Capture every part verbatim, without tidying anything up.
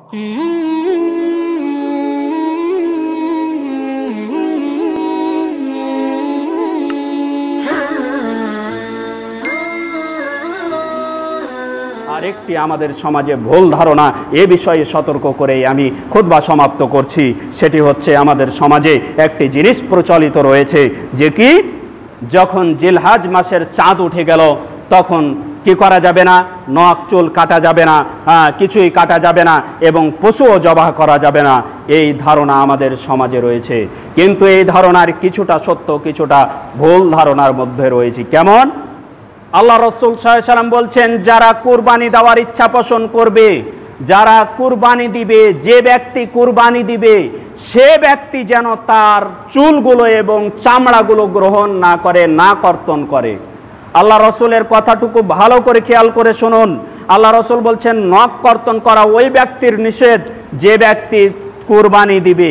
আরেকটি আমাদের সমাজে ভুল ধারণা এ বিষয়ে সতর্ক করে আমি খুতবা সমাপ্ত করছি। সেটি হচ্ছে আমাদের সমাজে একটি জিনিস প্রচলিত রয়েছে যে কি যখন জিলহজ মাসের চাঁদ উঠে গেল তখন কি করা যাবে না, নখ চুল কাটা যাবে না, হ্যাঁ কিছুই কাটা যাবে না এবং পশুও জবাহ করা যাবে না। এই ধারণা আমাদের সমাজে রয়েছে, কিন্তু এই ধারণার কিছুটা সত্য কিছুটা ভুল ধারণার মধ্যে রয়েছে। কেমন? আল্লাহ রসুল সাল্লাল্লাহু আলাইহি ওয়াসাল্লাম বলছেন, যারা কুরবানি দেওয়ার ইচ্ছা পোষণ করবে, যারা কুরবানি দিবে, যে ব্যক্তি কুরবানি দিবে সে ব্যক্তি যেন তার চুলগুলো এবং চামড়াগুলো গ্রহণ না করে, না কর্তন করে। আল্লাহ রসুলের কথাটুকু ভালো করে খেয়াল করে শুনুন। আল্লাহ রসুল বলছেন নখ কর্তন করা ওই ব্যক্তির নিষেধ যে ব্যক্তি কুরবানি দিবে,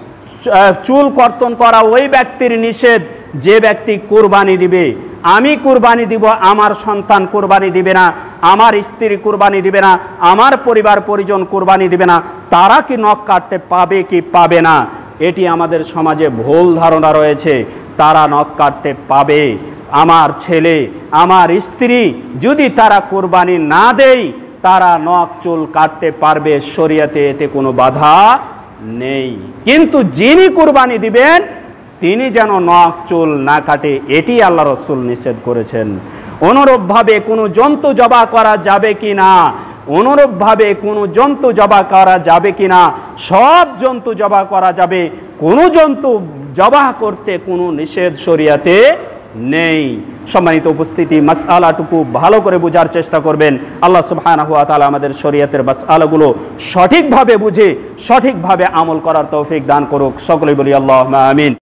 চুল কর্তন করা ওই ব্যক্তির নিষেধ যে ব্যক্তি কুরবানি দিবে। আমি কুরবানি দিব, আমার সন্তান কুরবানি দিবে না, আমার স্ত্রী কুরবানি দিবে না, আমার পরিবার পরিজন কুরবানি দিবে না, তারা কি নখ কাটতে পাবে কি পাবে না? এটি আমাদের সমাজে ভুল ধারণা রয়েছে। তারা নখ কাটতে পাবে। আমার ছেলে আমার স্ত্রী যদি তারা কুরবানি না দেয় তারা নখ চুল কাটতে পারবে, শরীয়তে এতে কোনো বাধা নেই। কিন্তু যিনি কুরবানি দিবেন তিনি যেন নখ চুল না কাটে, এটি আল্লাহ রসুল নিষেধ করেছেন। অনুরূপভাবে কোনো জন্তু জবাহ করা যাবে কি না, অনুরূপভাবে কোনো জন্তু জবাহ করা যাবে কি না, সব জন্তু জবাহ করা যাবে, কোনো জন্তু জবাহ করতে কোনো নিষেধ শরীয়তে নেই। সম্মানিত উপস্থিতি, মাসআলাটুকু ভালো করে বোঝার চেষ্টা করবেন। আল্লাহ সুবহানাহু ওয়া তাআলা আমাদের শরীয়তের মাসআলাগুলো সঠিকভাবে বুঝে সঠিকভাবে আমল করার তৌফিক দান করুক। সকলেই বলি আল্লাহুম্মা আমিন।